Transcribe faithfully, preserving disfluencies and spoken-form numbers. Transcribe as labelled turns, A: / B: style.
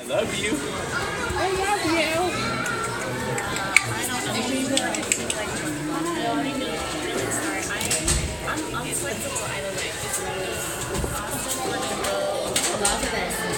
A: Love you.
B: I love you.
C: I'm, I'm flexible either way. It's really awesome. Love this.